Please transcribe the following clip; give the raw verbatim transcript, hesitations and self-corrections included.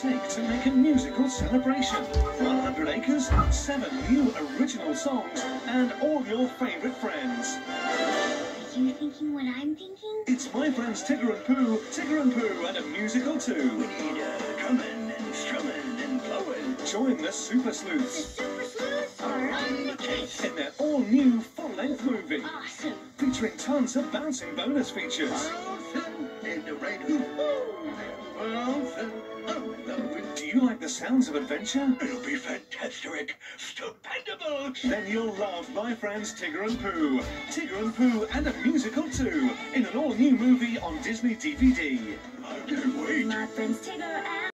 take to make a musical celebration. one hundred acres, seven new original songs, and all your favourite friends. Are you thinking what I'm thinking? It's My Friends Tigger and Pooh, Tigger and Pooh and a musical too. We need uh, drumming and strumming and blowing. Join the Super The Sleuths Super Sleuths are on the case. in their all-new full-length movie, Awesome. featuring tons of bouncing bonus features. Bouncing in the rain. Ooh, bouncing on the wind. Do you like the sounds of adventure? It'll be fantastic, stupendable. Then you'll love My Friends Tigger and Pooh, Tigger and Pooh and a musical too, in an all-new movie on Disney D V D. I can't wait. My friends Tigger and